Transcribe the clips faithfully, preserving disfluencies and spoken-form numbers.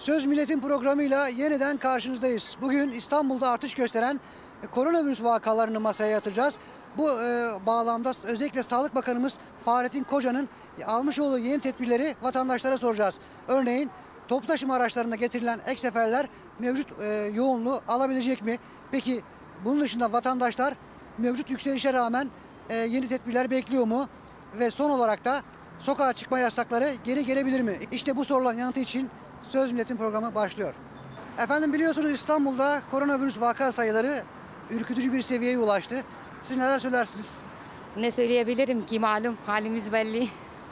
Söz Milletin programıyla yeniden karşınızdayız. Bugün İstanbul'da artış gösteren koronavirüs vakalarını masaya yatıracağız. Bu e, bağlamda özellikle Sağlık Bakanımız Fahrettin Koca'nın almış olduğu yeni tedbirleri vatandaşlara soracağız. Örneğin toplu taşıma araçlarında getirilen ek seferler mevcut e, yoğunluğu alabilecek mi? Peki bunun dışında vatandaşlar mevcut yükselişe rağmen e, yeni tedbirler bekliyor mu? Ve son olarak da sokağa çıkma yasakları geri gelebilir mi? İşte bu soruların yanıtı için Söz Milletin programı başlıyor. Efendim biliyorsunuz İstanbul'da koronavirüs vaka sayıları ürkütücü bir seviyeye ulaştı. Siz neler söylersiniz? Ne söyleyebilirim ki malum halimiz belli.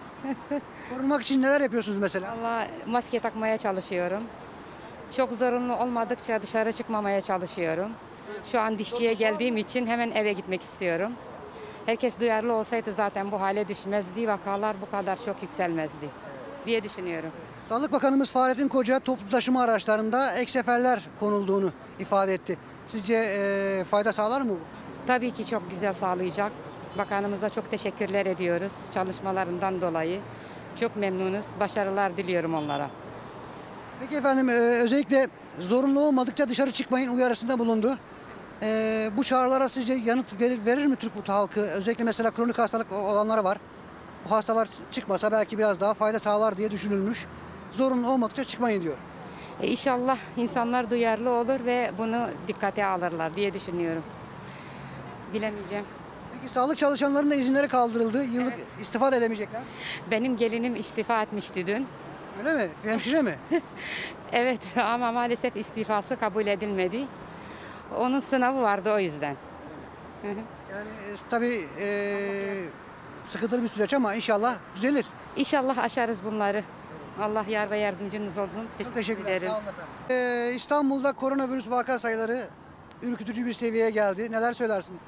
Korunmak için neler yapıyorsunuz mesela? Valla maske takmaya çalışıyorum. Çok zorunlu olmadıkça dışarı çıkmamaya çalışıyorum. Şu an dişçiye geldiğim için hemen eve gitmek istiyorum. Herkes duyarlı olsaydı zaten bu hale düşmezdi, vakalar bu kadar çok yükselmezdi diye düşünüyorum. Sağlık Bakanımız Fahrettin Koca toplu taşıma araçlarında ek seferler konulduğunu ifade etti. Sizce e, fayda sağlar mı bu? Tabii ki çok güzel sağlayacak. Bakanımıza çok teşekkürler ediyoruz çalışmalarından dolayı. Çok memnunuz. Başarılar diliyorum onlara. Peki efendim e, özellikle zorunlu olmadıkça dışarı çıkmayın uyarısında bulundu. E, bu çağrılara sizce yanıt verir, verir mi Türk halkı? Özellikle mesela kronik hastalık olanları var. Bu hastalar çıkmasa belki biraz daha fayda sağlar diye düşünülmüş. Zorunlu olmadıkça çıkmayın diyor. E İnşallah insanlar duyarlı olur ve bunu dikkate alırlar diye düşünüyorum. Bilemeyeceğim. Peki sağlık çalışanlarının da izinleri kaldırıldı. Yıllık Evet. istifa da edemeyecekler. Benim gelinim istifa etmişti dün. Öyle mi? Hemşire mi? Evet ama maalesef istifası kabul edilmedi. Onun sınavı vardı o yüzden. Yani e, tabii e, sıkıntılı bir süreç ama inşallah düzelir. İnşallah aşarız bunları. Allah yar ve yardımcınız olsun. Çok Teşekkür teşekkürler. ederim. Sağ olun efendim. E, İstanbul'da koronavirüs vaka sayıları ürkütücü bir seviyeye geldi. Neler söylersiniz?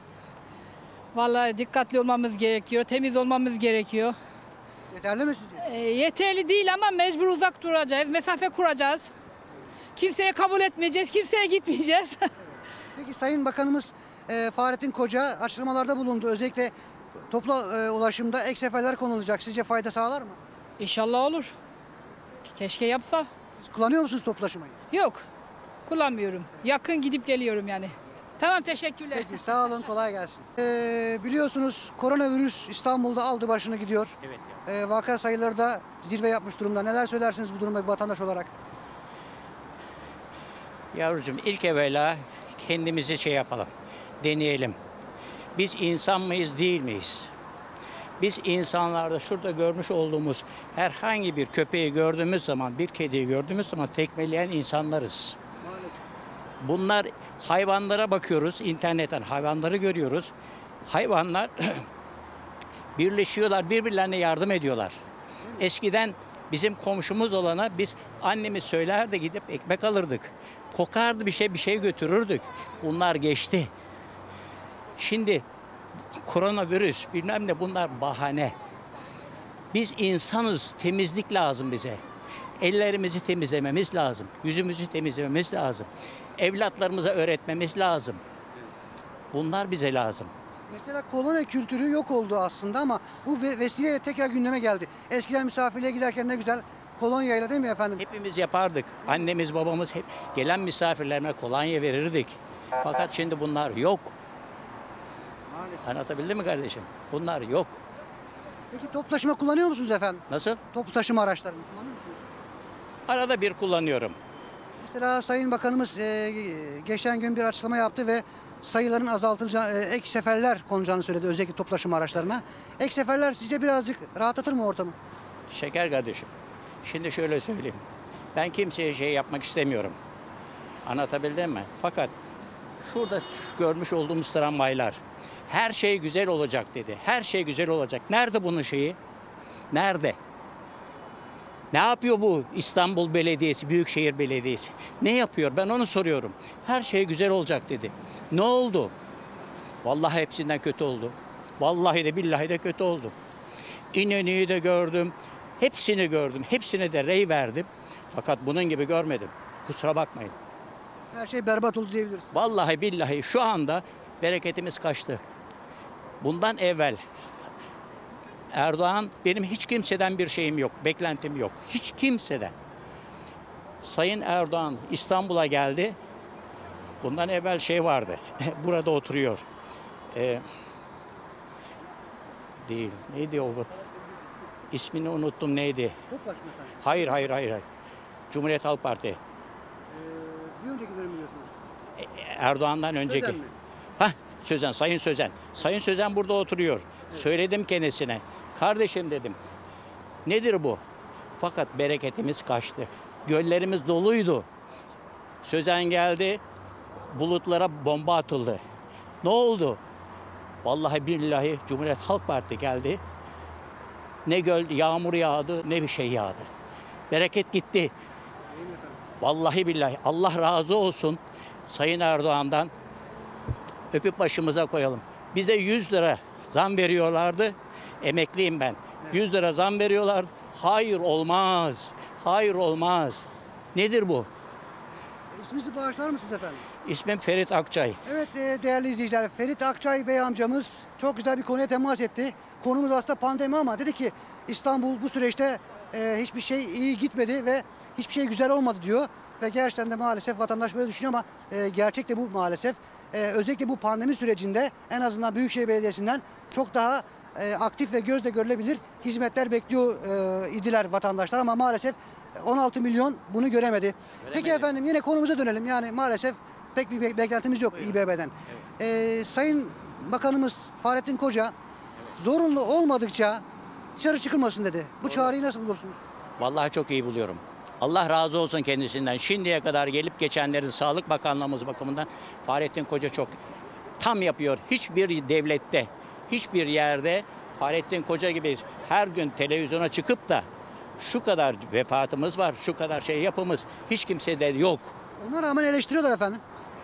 Vallahi dikkatli olmamız gerekiyor, temiz olmamız gerekiyor. Yeterli mi sizce? E, yeterli değil ama mecbur uzak duracağız, mesafe kuracağız. Kimseye kabul etmeyeceğiz, kimseye gitmeyeceğiz. Peki Sayın Bakanımız e, Fahrettin Koca açıklamalarda bulundu. Özellikle toplu e, ulaşımda ek seferler konulacak. Sizce fayda sağlar mı? İnşallah olur. Keşke yapsa. Siz kullanıyor musunuz toplu taşımayı? Yok, kullanmıyorum. Yakın gidip geliyorum yani. Tamam, teşekkürler. Peki sağ olun, kolay gelsin. Ee, biliyorsunuz koronavirüs İstanbul'da aldı başını gidiyor. Evet. Ee, vaka sayıları da zirve yapmış durumda. Neler söylersiniz bu durumda bir vatandaş olarak? Yavrucuğum ilk evvela kendimizi şey yapalım, deneyelim. Biz insan mıyız, değil miyiz? Biz insanlarda şurada görmüş olduğumuz herhangi bir köpeği gördüğümüz zaman, bir kediyi gördüğümüz zaman tekmeleyen insanlarız. Bunlar hayvanlara bakıyoruz, internetten hayvanları görüyoruz. Hayvanlar birleşiyorlar, birbirlerine yardım ediyorlar. Eskiden bizim komşumuz olana biz annemiz söylerdi gidip ekmek alırdık. Kokardı bir şey bir şey götürürdük. Bunlar geçti. Şimdi koronavirüs bilmem ne bunlar bahane. Biz insanız, temizlik lazım bize. Ellerimizi temizlememiz lazım. Yüzümüzü temizlememiz lazım. Evlatlarımıza öğretmemiz lazım. Bunlar bize lazım. Mesela kolonya kültürü yok oldu aslında ama bu ve- vesileyle tekrar gündeme geldi. Eskiden misafirliğe giderken ne güzel kolonyayla değil mi efendim? Hepimiz yapardık. Annemiz, babamız hep gelen misafirlerine kolonya verirdik. Fakat şimdi bunlar yok. Maalesef. Anlatabildim mi kardeşim? Bunlar yok. Peki toplu taşıma kullanıyor musunuz efendim? Nasıl? Toplu taşıma araçlarını kullanıyor musunuz? Arada bir kullanıyorum. Mesela Sayın Bakanımız e, geçen gün bir açıklama yaptı ve sayıların azaltılacağı, e, ek seferler konacağını söyledi özellikle toplu taşıma araçlarına. Ek seferler sizce birazcık rahatlatır mı ortamı? Şeker kardeşim. Şimdi şöyle söyleyeyim. Ben kimseye şey yapmak istemiyorum. Anlatabildim mi? Fakat şurada görmüş olduğumuz tramvaylar her şey güzel olacak dedi. Her şey güzel olacak. Nerede bunun şeyi? Nerede? Ne yapıyor bu İstanbul Belediyesi, Büyükşehir Belediyesi? Ne yapıyor? Ben onu soruyorum. Her şey güzel olacak dedi. Ne oldu? Vallahi hepsinden kötü oldu. Vallahi de billahi de kötü oldu. İnönü'yü de gördüm. Hepsini gördüm. Hepsine de rey verdim. Fakat bunun gibi görmedim. Kusura bakmayın. Her şey berbat oldu diyebiliriz. Vallahi billahi şu anda bereketimiz kaçtı. Bundan evvel Erdoğan benim hiç kimseden bir şeyim yok, beklentim yok. Hiç kimseden. Sayın Erdoğan İstanbul'a geldi. Bundan evvel şey vardı. Burada oturuyor. Ee, değil. Neydi o? İsmini unuttum, neydi? Topbaş mı efendim? Hayır, hayır, hayır. hayır. Cumhuriyet Halk Parti. Ee, bir önceki dönemi biliyorsunuz. Erdoğan'dan önceki. Sözen mi? Hah, Sözen, Sayın Sözen. Sayın Sözen burada oturuyor. Söyledim kendisine. Kardeşim dedim. Nedir bu? Fakat bereketimiz kaçtı. Göllerimiz doluydu. Sözen geldi. Bulutlara bomba atıldı. Ne oldu? Vallahi billahi Cumhuriyet Halk Parti geldi. Ne göl, yağmur yağdı, ne bir şey yağdı. Bereket gitti. Vallahi billahi Allah razı olsun Sayın Erdoğan'dan. Öpüp başımıza koyalım. Bize yüz lira zam veriyorlardı. Emekliyim ben. yüz lira zam veriyorlar. Hayır olmaz. Hayır olmaz. Nedir bu? İsminizi bağışlar mısınız efendim? İsmim Ferit Akçay. Evet e, değerli izleyiciler, Ferit Akçay Bey amcamız çok güzel bir konuya temas etti. Konumuz aslında pandemi ama dedi ki İstanbul bu süreçte e, hiçbir şey iyi gitmedi ve hiçbir şey güzel olmadı diyor. Ve gerçekten de maalesef vatandaş böyle düşünüyor ama e, gerçek de bu maalesef. E, özellikle bu pandemi sürecinde en azından Büyükşehir Belediyesi'nden çok daha e, aktif ve gözle görülebilir hizmetler bekliyor e, idiler vatandaşlar ama maalesef on altı milyon bunu göremedi. Peki efendim yine konumuza dönelim. Yani maalesef pek bir be- beklentimiz yok İBB'den. Ee, Sayın Bakanımız Fahrettin Koca zorunlu olmadıkça dışarı çıkılmasın dedi. Bu çağrıyı nasıl bulursunuz? Vallahi çok iyi buluyorum. Allah razı olsun kendisinden. Şimdiye kadar gelip geçenlerin Sağlık Bakanlığımız bakımından Fahrettin Koca çok tam yapıyor. Hiçbir devlette, hiçbir yerde Fahrettin Koca gibi her gün televizyona çıkıp da şu kadar vefatımız var, şu kadar şey yapımız hiç kimsede yok. Ona rağmen eleştiriyorlar efendim.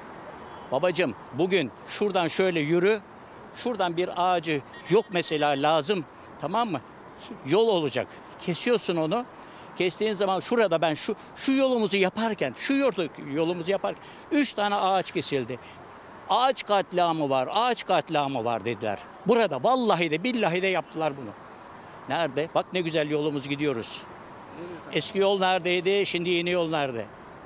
Babacım bugün şuradan şöyle yürü, şuradan bir ağacı yok mesela lazım, tamam mı? Yol olacak. Kesiyorsun onu. Kestiğin zaman şurada ben şu şu yolumuzu yaparken, şu yolu, yolumuzu yaparken üç tane ağaç kesildi. Ağaç katliamı var, ağaç katliamı var dediler. Burada vallahi de billahi de yaptılar bunu. Nerede? Bak ne güzel yolumuz gidiyoruz. Eski yol neredeydi, şimdi yeni yol nerede?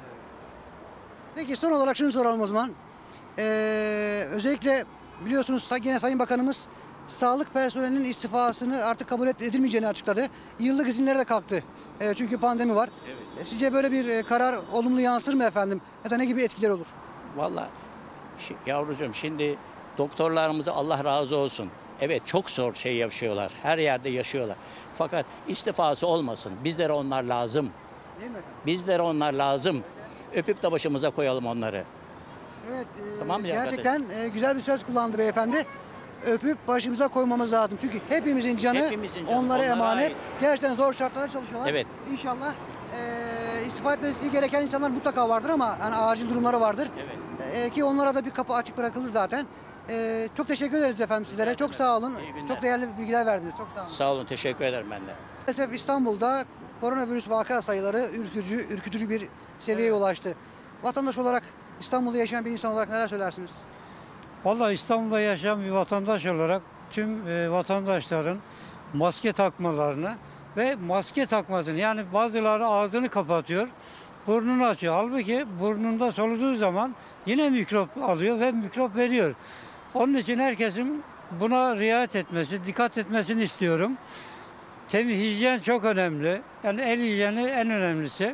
Peki son olarak şunu soralım o zaman. Ee, özellikle biliyorsunuz yine Sayın Bakanımız sağlık personelinin istifasını artık kabul edilmeyeceğini açıkladı. Yıllık izinleri de kalktı. Ee, çünkü pandemi var. Evet. Sizce böyle bir e, karar olumlu yansır mı efendim? Ya da ne gibi etkiler olur? Vallahi şi- yavrucuğum şimdi doktorlarımıza Allah razı olsun. Evet çok zor şey yaşıyorlar. Her yerde yaşıyorlar. Fakat istifası olmasın. Bizlere onlar lazım. Değil mi efendim? Bizlere onlar lazım. Öpüp de başımıza koyalım onları. Evet, e, Tamam ya gerçekten e, güzel bir söz kullandı beyefendi. Öpüp başımıza koymamız lazım. Çünkü hepimizin canı, Hepimizin canı, onlara onlara emanet. ait. Gerçekten zor şartlarda çalışıyorlar. Evet. İnşallah e, istifa etmesi gereken insanlar mutlaka vardır ama yani acil durumları vardır. Evet. E, ki onlara da bir kapı açık bırakıldı zaten. E, çok teşekkür ederiz efendim sizlere. Çok sağ olun. İyi günler. Çok değerli bilgiler verdiniz. Çok sağ olun. Sağ olun, teşekkür ederim ben de. Maalesef İstanbul'da koronavirüs vaka sayıları ürkütücü, ürkütücü bir seviyeye ulaştı. Vatandaş olarak, İstanbul'da yaşayan bir insan olarak neler söylersiniz? Vallahi İstanbul'da yaşayan bir vatandaş olarak tüm e, vatandaşların maske takmalarını ve maske takmasını, yani bazıları ağzını kapatıyor, burnunu açıyor. Halbuki burnunda soluduğu zaman yine mikrop alıyor ve mikrop veriyor. Onun için herkesin buna riayet etmesi, dikkat etmesini istiyorum. Temiz hijyen çok önemli. Yani el hijyeni en önemlisi.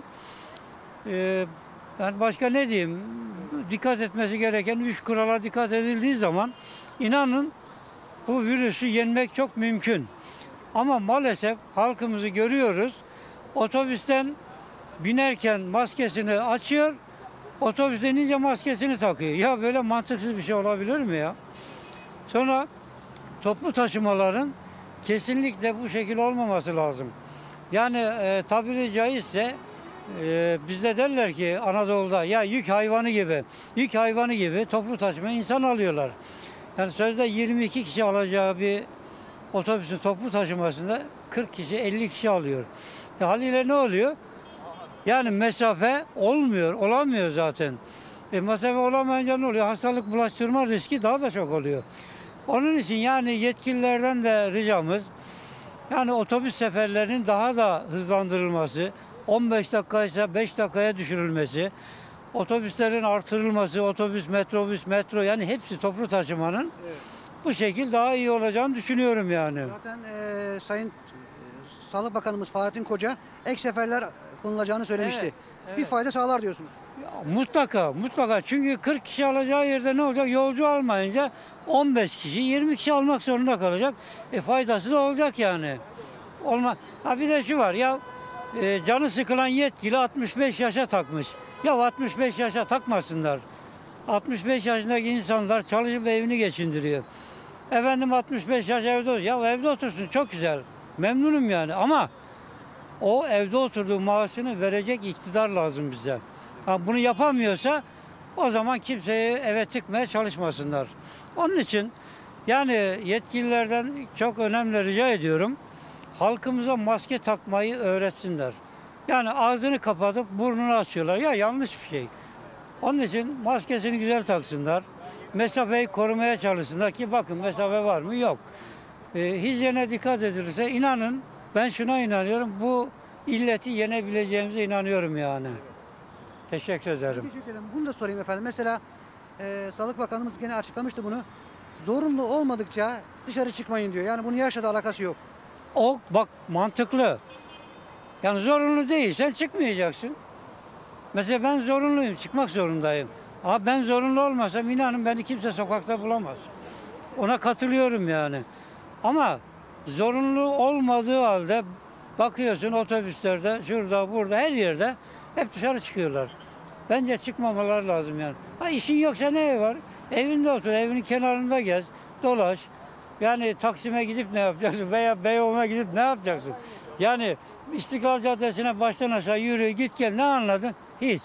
Ee, ben başka ne diyeyim? Dikkat etmesi gereken üç kurala dikkat edildiği zaman inanın bu virüsü yenmek çok mümkün. Ama maalesef halkımızı görüyoruz. Otobüsten binerken maskesini açıyor, otobüsten inince maskesini takıyor. Ya böyle mantıksız bir şey olabilir mi ya? Sonra toplu taşımaların kesinlikle bu şekil olmaması lazım. Yani e, tabiri caizse e, bizde derler ki Anadolu'da ya yük hayvanı gibi, yük hayvanı gibi toplu taşıma insan alıyorlar. Yani sözde yirmi iki kişi alacağı bir otobüsün toplu taşımasında kırk kişi, elli kişi alıyor. E, haliyle ne oluyor? Yani mesafe olmuyor, olamıyor zaten. E, mesafe olamayınca ne oluyor? Hastalık bulaştırma riski daha da çok oluyor. Onun için yani yetkililerden de ricamız, yani otobüs seferlerinin daha da hızlandırılması, on beş dakikaysa beş dakikaya düşürülmesi, otobüslerin artırılması, otobüs, metrobüs, metro yani hepsi toplu taşımanın Evet. bu şekil daha iyi olacağını düşünüyorum yani. Zaten e, Sayın e, Sağlık Bakanımız Fahrettin Koca ek seferler konulacağını söylemişti. Evet, Bir evet. fayda sağlar diyorsunuz. Ya mutlaka, mutlaka. Çünkü kırk kişi alacağı yerde ne olacak? Yolcu almayınca on beş kişi, yirmi kişi almak zorunda kalacak. E faydası da olacak yani. Olma. Ha bir de şu var ya e, canı sıkılan yetkili altmış beş yaşa takmış. Ya altmış beş yaşa takmasınlar. altmış beş yaşındaki insanlar çalışıp evini geçindiriyor. Efendim altmış beş yaş evde otur. Ya evde otursun çok güzel. Memnunum yani ama o evde oturduğu maaşını verecek iktidar lazım bize. Ha, bunu yapamıyorsa o zaman kimseyi eve tıkmaya çalışmasınlar. Onun için yani yetkililerden çok önemli rica ediyorum. Halkımıza maske takmayı öğretsinler. Yani ağzını kapatıp burnunu açıyorlar. Ya yanlış bir şey. Onun için maskesini güzel taksınlar. Mesafeyi korumaya çalışsınlar ki bakın mesafe var mı? Yok. E, hijyene dikkat edilirse inanın ben şuna inanıyorum. Bu illeti yenebileceğimize inanıyorum yani. Teşekkür ederim. Teşekkür ederim. Bunu da sorayım efendim. Mesela e, Sağlık Bakanımız gene açıklamıştı bunu. Zorunlu olmadıkça dışarı çıkmayın diyor. Yani bunun yaşla da alakası yok. O bak mantıklı. Yani zorunlu değilsen çıkmayacaksın. Mesela ben zorunluyum, çıkmak zorundayım. Ama ben zorunlu olmasam inanın beni kimse sokakta bulamaz. Ona katılıyorum yani. Ama zorunlu olmadığı halde bakıyorsun otobüslerde, şurada, burada, her yerde hep dışarı çıkıyorlar. Bence çıkmamalar lazım yani. Ha işin yoksa ne var? Evinde otur, evinin kenarında gez, dolaş. Yani Taksim'e gidip ne yapacaksın veya Beyoğlu'na gidip ne yapacaksın? Yani İstiklal Caddesi'ne baştan aşağı yürü, git gel ne anladın? Hiç.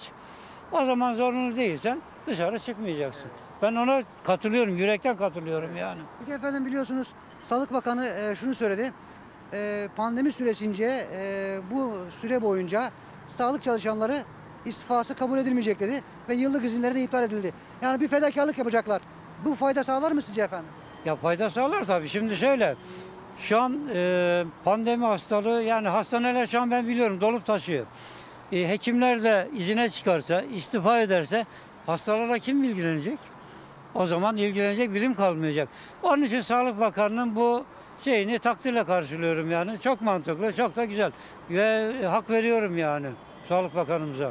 O zaman zorunlu değilsen dışarı çıkmayacaksın. Ben ona katılıyorum, yürekten katılıyorum yani. Peki efendim biliyorsunuz Sağlık Bakanı e, şunu söyledi. E, pandemi süresince e, bu süre boyunca sağlık çalışanları istifası kabul edilmeyecek dedi ve yıllık izinleri de iptal edildi. Yani bir fedakarlık yapacaklar. Bu fayda sağlar mı sizce efendim? Ya fayda sağlar tabii. Şimdi şöyle, şu an e, pandemi hastalığı yani hastaneler şu an ben biliyorum dolup taşıyor. E, hekimler de izine çıkarsa, istifa ederse hastalara kim ilgilenecek? O zaman ilgilenecek birim kalmayacak. Onun için Sağlık Bakanı'nın bu şeyini takdirle karşılıyorum yani. Çok mantıklı, çok da güzel. Ve hak veriyorum yani Sağlık Bakanımıza.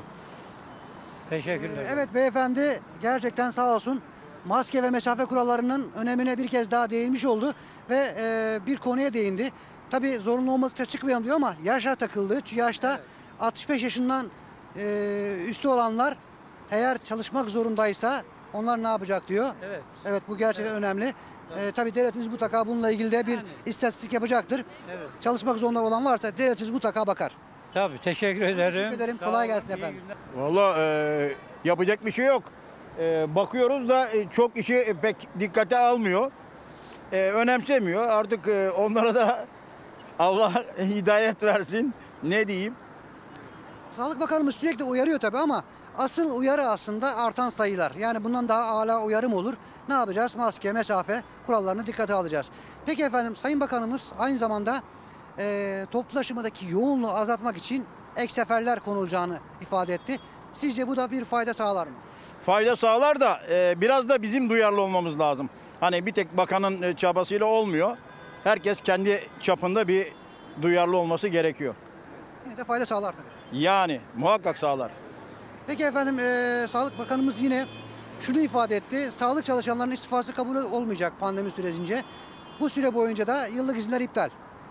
Teşekkürler. Evet beyefendi gerçekten sağ olsun maske ve mesafe kurallarının önemine bir kez daha değinmiş oldu ve e, bir konuya değindi. Tabii zorunlu olmadıkça çıkmayalım diyor ama yaşa takıldı. Çünkü yaşta altmış beş yaşından e, üstü olanlar eğer çalışmak zorundaysa onlar ne yapacak diyor. Evet. Evet bu gerçekten önemli. E, tabii devletimiz mutlaka bununla ilgili de bir Yani. istatistik yapacaktır. Evet. Çalışmak zorunda olan varsa devletimiz mutlaka bakar. Tabii teşekkür ederim. Teşekkür ederim. Sağ Kolay olun, gelsin iyi efendim. günler. Valla e, yapacak bir şey yok. E, bakıyoruz da e, çok işi pek dikkate almıyor. E, önemsemiyor. Artık e, onlara da Allah hidayet versin. Ne diyeyim? Sağlık Bakanımız sürekli uyarıyor tabii ama asıl uyarı aslında artan sayılar. Yani bundan daha âlâ uyarım olur. Ne yapacağız? Maske, mesafe kurallarını dikkate alacağız. Peki efendim Sayın Bakanımız aynı zamanda e, toplu taşımadaki yoğunluğu azaltmak için ek seferler konulacağını ifade etti. Sizce bu da bir fayda sağlar mı? Fayda sağlar da e, biraz da bizim duyarlı olmamız lazım. Hani bir tek bakanın e, çabasıyla olmuyor. Herkes kendi çapında bir duyarlı olması gerekiyor. Yine de fayda sağlar tabii. Yani muhakkak sağlar. Peki efendim e, Sağlık Bakanımız yine şunu ifade etti. Sağlık çalışanlarının istifası kabul olmayacak pandemi sürecince. Bu süre boyunca da yıllık izinler iptal.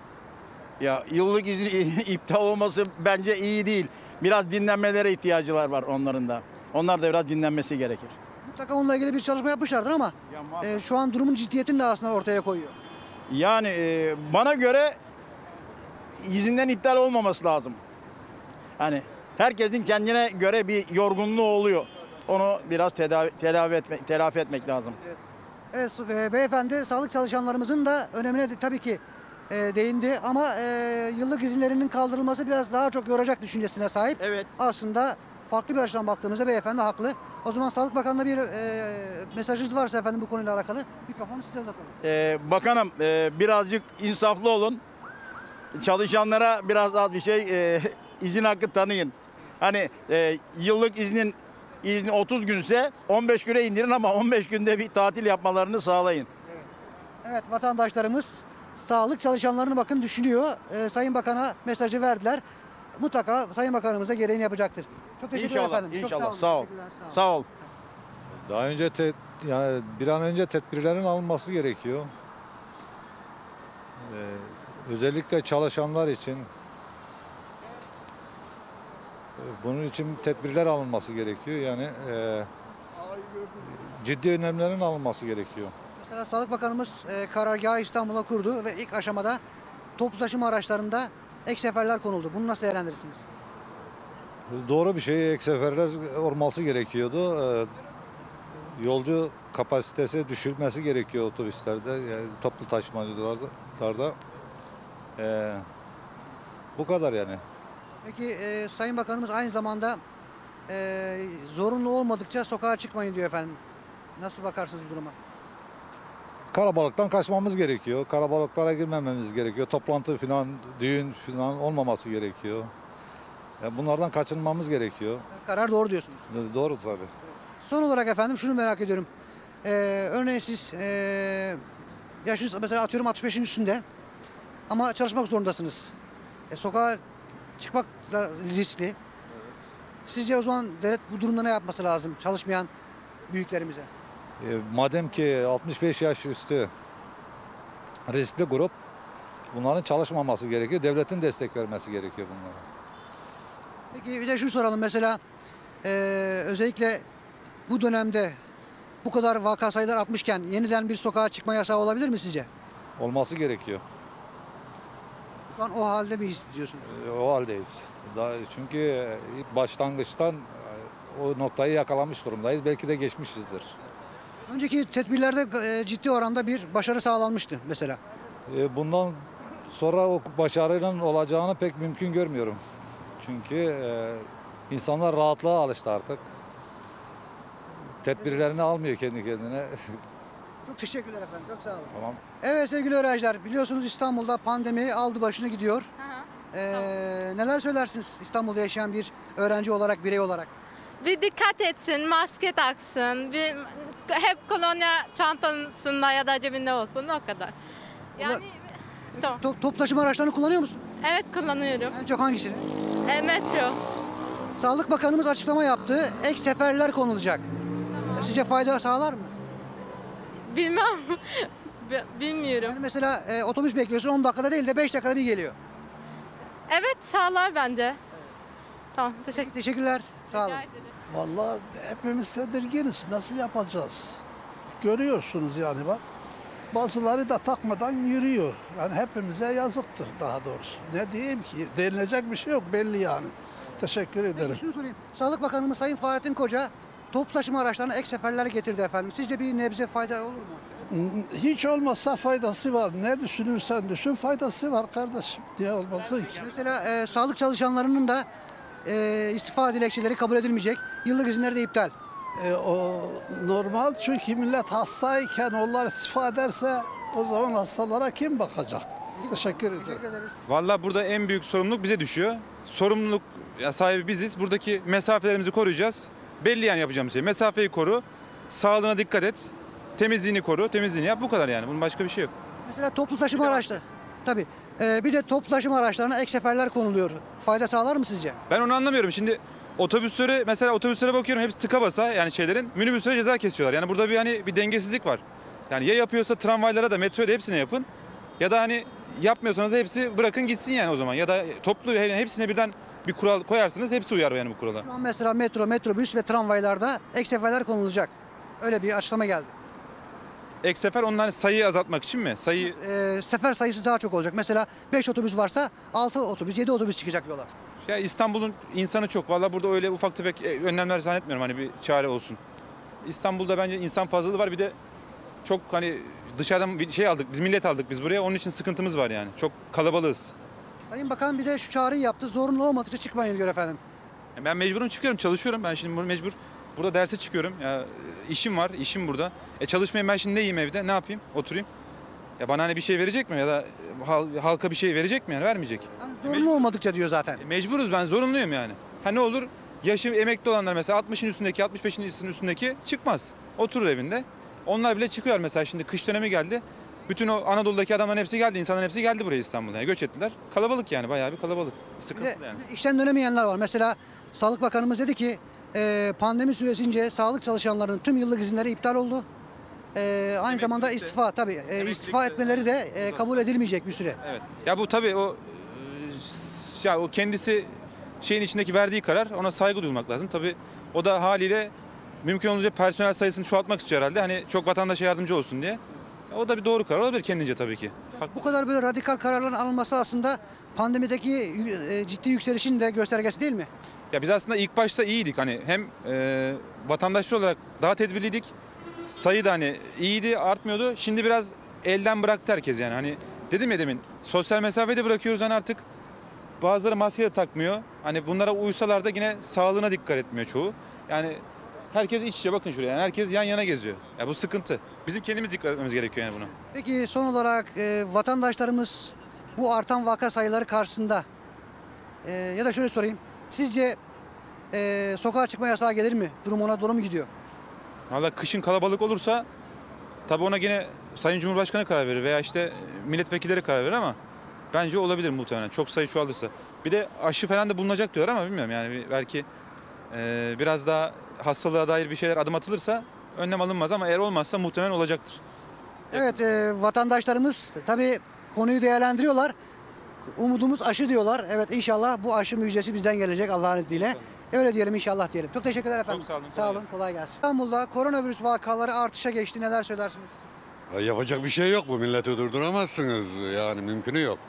Ya yıllık izin iptal olması bence iyi değil. Biraz dinlenmelere ihtiyacılar var onların da. Onlar da biraz dinlenmesi gerekir. Mutlaka onunla ilgili bir çalışma yapmışlardır ama Ya muhakkak. e, şu an durumun ciddiyetini de aslında ortaya koyuyor. Yani e, bana göre izinden iptal olmaması lazım. Hani herkesin kendine göre bir yorgunluğu oluyor. Onu biraz tedavi, telafi, etmek, telafi etmek lazım. Evet e, beyefendi sağlık çalışanlarımızın da önemine de tabii ki e, değindi ama e, yıllık izinlerinin kaldırılması biraz daha çok yoracak düşüncesine sahip. Evet. Aslında farklı bir açıdan baktığımızda beyefendi haklı. O zaman Sağlık Bakanı'na bir e, mesajınız varsa efendim bu konuyla alakalı mikrofonu size uzatalım. Ee, bakanım e, birazcık insaflı olun. Çalışanlara biraz az bir şey e, izin hakkı tanıyın. Hani e, yıllık iznin izni otuz günse on beş güne indirin ama on beş günde bir tatil yapmalarını sağlayın. Evet, vatandaşlarımız sağlık çalışanlarını bakın düşünüyor. Ee, Sayın Bakan'a mesajı verdiler. Mutlaka Sayın Bakanımız da gereğini yapacaktır. Çok teşekkür ederim İnşallah, efendim. Çok inşallah. olun. Sağ ol. Teşekkürler, sağ olun. Sağ ol. Daha önce te- yani bir an önce tedbirlerin alınması gerekiyor. Ee, özellikle çalışanlar için e, bunun için tedbirler alınması gerekiyor. Yani e, ciddi önlemlerin alınması gerekiyor. Mesela Sağlık Bakanımız e, karargahı İstanbul'a kurdu ve ilk aşamada toplu taşıma araçlarında ek seferler konuldu. Bunu nasıl değerlendirirsiniz? Doğru bir şey, ek seferler olması gerekiyordu. Ee, yolcu kapasitesi düşürmesi gerekiyor otobüslerde, yani toplu taşımacılarda. Ee, bu kadar yani. Peki e, Sayın Bakanımız aynı zamanda e, zorunlu olmadıkça sokağa çıkmayın diyor efendim. Nasıl bakarsınız bu duruma? Karabalıktan kaçmamız gerekiyor. Karabalıklara girmememiz gerekiyor. Toplantı falan, düğün falan olmaması gerekiyor. Yani bunlardan kaçınmamız gerekiyor. Karar doğru diyorsunuz. Doğru tabii. Son olarak efendim şunu merak ediyorum. Ee, örneğin siz ee, yaşınız mesela atıyorum altmış beşin üstünde ama çalışmak zorundasınız. E, sokağa çıkmak da riskli. Sizce o zaman devlet bu durumda ne yapması lazım çalışmayan büyüklerimize? E, madem ki altmış beş yaş üstü riskli grup, bunların çalışmaması gerekiyor. Devletin destek vermesi gerekiyor bunlara. Peki bir de şunu soralım mesela ee, özellikle bu dönemde bu kadar vaka sayılar artmışken yeniden bir sokağa çıkma yasağı olabilir mi sizce? Olması gerekiyor. Şu an o halde mi hissediyorsunuz? E, o haldeyiz. Daha, çünkü e, ilk başlangıçtan e, o noktayı yakalamış durumdayız. Belki de geçmişizdir. Önceki tedbirlerde e, ciddi oranda bir başarı sağlanmıştı mesela. E, bundan sonra o başarının olacağını pek mümkün görmüyorum. Çünkü e, insanlar rahatlığa alıştı artık. Tedbirlerini almıyor kendi kendine. Çok teşekkürler efendim. Çok sağ olun. Tamam. Evet sevgili öğrenciler biliyorsunuz İstanbul'da pandemi aldı başını gidiyor. Ee, neler söylersiniz İstanbul'da yaşayan bir öğrenci olarak, birey olarak? Bir dikkat etsin, maske taksın, bir hep kolonya çantasında ya da cebinde olsun o kadar. Yani tamam. To- toplu taşıma araçlarını kullanıyor musun? Evet kullanıyorum. En çok hangisini? E, metro. Sağlık Bakanımız açıklama yaptı. Ek seferler konulacak. Sizce fayda sağlar mı? Bilmem. Bi- Bilmiyorum. Yani mesela e, otobüs bekliyorsun on dakikada değil de beş dakikada bir geliyor. Evet sağlar bence. Tamam teşekkür Teşekkürler. Sağ olun. ederim. Vallahi hepimiz tedirginiz. Nasıl yapacağız? Görüyorsunuz yani bak. Bazıları da takmadan yürüyor. Yani hepimize yazıktır daha doğrusu. Ne diyeyim ki? Denilecek bir şey yok belli yani. Teşekkür ederim. Peki şunu sorayım. Sağlık Bakanımız Sayın Fahrettin Koca toplu taşıma araçlarına ek seferler getirdi efendim. Sizce bir nebze fayda olur mu? Hiç olmazsa faydası var. Ne düşünürsen düşün faydası var kardeşim. Niye olmasın ki? Mesela e, sağlık çalışanlarının da e, istifa dilekçeleri kabul edilmeyecek. Yıllık izinleri de iptal. E, o normal çünkü millet hastayken onlar istifa ederse o zaman hastalara kim bakacak? Teşekkür ederim. Teşekkür ederiz. Vallahi burada en büyük sorumluluk bize düşüyor. Sorumluluk sahibi biziz. Buradaki mesafelerimizi koruyacağız. Belli yani yapacağımız şey. Mesafeyi koru, sağlığına dikkat et, temizliğini koru, temizliğini yap. Bu kadar yani. Bunun başka bir şey yok. Mesela toplu taşıma araçları. Tabii. E, bir de toplu taşıma araçlarına ek seferler konuluyor. Fayda sağlar mı sizce? Ben onu anlamıyorum. Şimdi otobüsleri mesela otobüslere bakıyorum hepsi tıka basa yani şeylerin minibüslere ceza kesiyorlar. Yani burada bir hani bir dengesizlik var. Yani ya yapıyorsa tramvaylara da metroya da hepsine yapın. Ya da hani yapmıyorsanız da hepsi bırakın gitsin yani o zaman. Ya da toplu hepsine birden bir kural koyarsınız hepsi uyar yani bu kurala. Şu an mesela metro, metrobüs ve tramvaylarda ek seferler konulacak. Öyle bir açıklama geldi. Ek sefer onların sayıyı azaltmak için mi? Sayı E, sefer sayısı daha çok olacak. Mesela beş otobüs varsa altı otobüs, yedi otobüs çıkacak yola. ya İstanbul'un insanı çok. Vallahi burada öyle ufak tefek e, önlemler zannetmiyorum hani bir çare olsun. İstanbul'da bence insan fazlalığı var. Bir de çok hani dışarıdan bir şey aldık. Biz millet aldık biz buraya. Onun için sıkıntımız var yani. Çok kalabalığız. Sayın Bakan bir de şu çağrıyı yaptı. Zorunlu olmadıkça çıkmayın diyor efendim. Ben mecburum çıkıyorum, çalışıyorum. Ben şimdi mecbur burada derse çıkıyorum. Ya işim var, işim burada. E çalışmayayım ben şimdi ne yiyeyim evde? Ne yapayım? Oturayım. Ya bana hani bir şey verecek mi ya da hal- halka bir şey verecek mi yani vermeyecek. Yani zorunlu olmadıkça diyor zaten. E, Mecburuz ben zorunluyum yani. Ha ne olur yaşı emekli olanlar mesela altmışın üstündeki altmış beşin üstündeki çıkmaz. Oturur evinde. Onlar bile çıkıyor mesela şimdi kış dönemi geldi. Bütün o Anadolu'daki adamların hepsi geldi. İnsanların hepsi geldi buraya İstanbul'a. Yani göç ettiler. Kalabalık yani bayağı bir kalabalık. Bir de Sıkıntılı yani. bir de işten dönemeyenler var. Mesela Sağlık Bakanımız dedi ki e, pandemi süresince sağlık çalışanlarının tüm yıllık izinleri iptal oldu. E, aynı zamanda Emeklilik de- istifa tabii e, emeklilik istifa de- etmeleri de e, kabul edilmeyecek bir süre. Evet. Ya bu tabii o e, ya o kendisi şeyin içindeki verdiği karar ona saygı duymak lazım. Tabii o da haliyle mümkün olunca personel sayısını çoğaltmak istiyor herhalde. Hani çok vatandaşa yardımcı olsun diye. O da bir doğru karar olabilir kendince tabii ki. Haklı. Bu kadar böyle radikal kararların alınması aslında pandemideki e, ciddi yükselişin de göstergesi değil mi? Ya biz aslında ilk başta iyiydik. Hani hem e, vatandaşlar olarak daha tedbirliydik. Sayı da hani iyiydi, artmıyordu. Şimdi biraz elden bıraktı herkes yani. Hani dedim ya demin sosyal mesafede bırakıyoruz hani artık bazıları maske de takmıyor. Hani bunlara uysalar da yine sağlığına dikkat etmiyor çoğu. Yani herkes iç içe bakın şuraya. Yani herkes yan yana geziyor. Ya bu sıkıntı. Bizim kendimiz dikkat etmemiz gerekiyor yani buna. Peki son olarak e, vatandaşlarımız bu artan vaka sayıları karşısında e, ya da şöyle sorayım. Sizce e, sokağa çıkma yasağı gelir mi? Durum ona doğru mu gidiyor? Valla kışın kalabalık olursa tabii ona yine Sayın Cumhurbaşkanı karar verir veya işte milletvekilleri karar verir ama bence olabilir muhtemelen. Çok sayı çoğalırsa. Bir de aşı falan da bulunacak diyorlar ama bilmiyorum yani bir- belki e, biraz daha hastalığa dair bir şeyler adım atılırsa önlem alınmaz ama eğer olmazsa muhtemelen olacaktır. Evet, e, vatandaşlarımız tabii konuyu değerlendiriyorlar. Umudumuz aşı diyorlar. Evet, inşallah bu aşı müjdesi bizden gelecek Allah'ın izniyle. Öyle diyelim inşallah diyelim. Çok teşekkürler efendim. Çok sağ olun, kolay Sağ olun, gelsin. kolay gelsin. İstanbul'da koronavirüs vakaları artışa geçti. Neler söylersiniz? Ya yapacak bir şey yok bu milleti durduramazsınız yani mümkünü yok.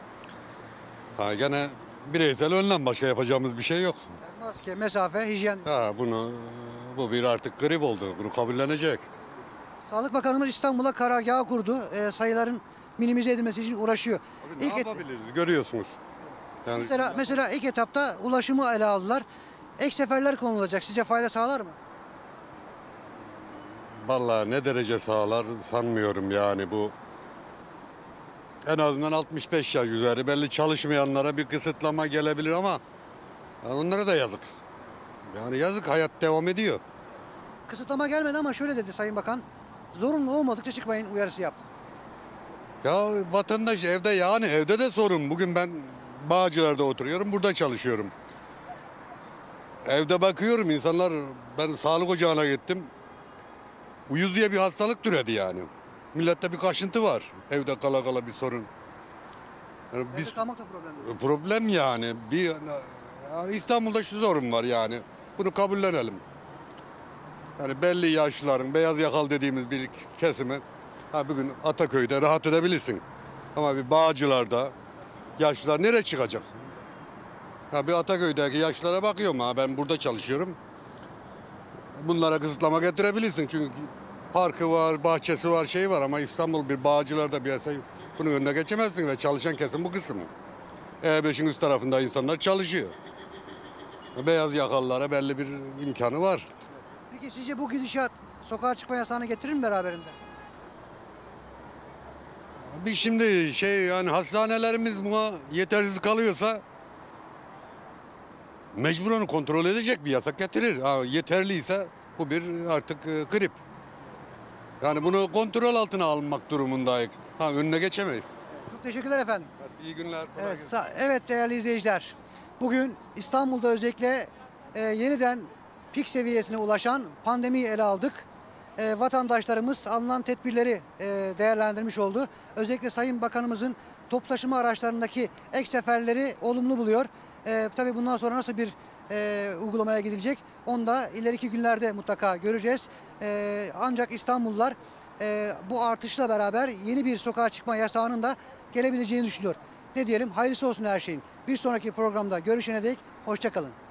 Ha gene bireysel önlem başka yapacağımız bir şey yok. Maske, mesafe, hijyen. Ha bunu bu bir artık grip oldu. Bunu kabullenecek. Sağlık Bakanımız İstanbul'a karargahı kurdu. E, sayıların minimize edilmesi için uğraşıyor. Ne İlk et- yapabiliriz görüyorsunuz. Yani mesela mesela ilk etapta ulaşımı ele aldılar. Ek seferler konulacak. Sizce fayda sağlar mı? vallahi ne derece sağlar sanmıyorum yani bu. En azından altmış beş yaş üzeri belli çalışmayanlara bir kısıtlama gelebilir ama yani onlara da yazık. Yani yazık hayat devam ediyor. Kısıtlama gelmedi ama şöyle dedi Sayın Bakan. Zorunlu olmadıkça çıkmayın uyarısı yaptı. Ya vatandaş evde yani evde de sorun. Bugün ben Bağcılar'da oturuyorum, burada çalışıyorum. Evde bakıyorum insanlar, ben sağlık ocağına gittim. Uyuz diye bir hastalık türedi yani. Millette bir kaşıntı var. Evde kala kala bir sorun. Yani Evde biz, kalmak da problem. problem yani. Bir, ya İstanbul'da şu sorun var yani. Bunu kabullenelim. Yani belli yaşlıların, beyaz yakalı dediğimiz bir kesimi ha bugün Ataköy'de rahat edebilirsin. Ama bir Bağcılar'da yaşlılar nereye çıkacak? Ha bir Ataköy'deki yaşlılara bakıyorum ha ben burada çalışıyorum. Bunlara kısıtlama getirebilirsin çünkü parkı var, bahçesi var, şey var ama İstanbul bir Bağcılar'da bir yasa bunun önüne geçemezsin ve çalışan kesim bu kısım. E beşin üst tarafında insanlar çalışıyor. Beyaz yakalılara belli bir imkanı var. Peki sizce bu gidişat sokağa çıkma yasağını getirir mi beraberinde? Bir şimdi şey yani hastanelerimiz buna yetersiz kalıyorsa mecbur onu kontrol edecek bir yasak getirir. Ha, yeterliyse bu bir artık e, grip. Yani bunu kontrol altına almak durumundayız. Ha önüne geçemeyiz. Çok teşekkürler efendim. Hadi iyi günler. kolay Evet, gelsin. sa- evet değerli izleyiciler. Bugün İstanbul'da özellikle e, yeniden pik seviyesine ulaşan pandemiyi ele aldık. E, vatandaşlarımız alınan tedbirleri e, değerlendirmiş oldu. Özellikle Sayın Bakanımızın toplu taşıma araçlarındaki ek seferleri olumlu buluyor. E, tabii bundan sonra nasıl bir e, uygulamaya gidilecek onu da ileriki günlerde mutlaka göreceğiz. E, ancak İstanbullular e, bu artışla beraber yeni bir sokağa çıkma yasağının da gelebileceğini düşünüyor. Ne diyelim? Hayırlısı olsun her şeyin. Bir sonraki programda görüşene dek hoşça kalın.